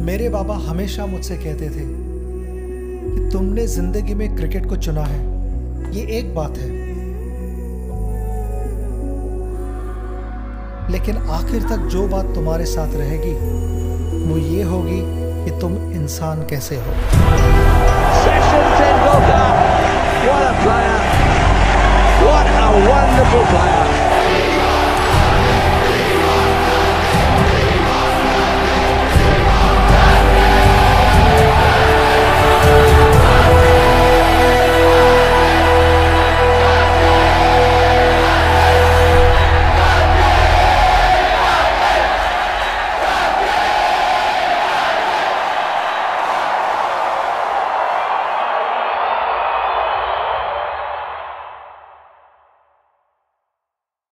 मेरे बाबा हमेशा मुझसे कहते थे कि तुमने जिंदगी में क्रिकेट को चुना है, ये एक बात है, लेकिन आखिर तक जो बात तुम्हारे साथ रहेगी वो ये होगी कि तुम इंसान कैसे हो। Sachin Tendulkar, what a player, what a wonderful player.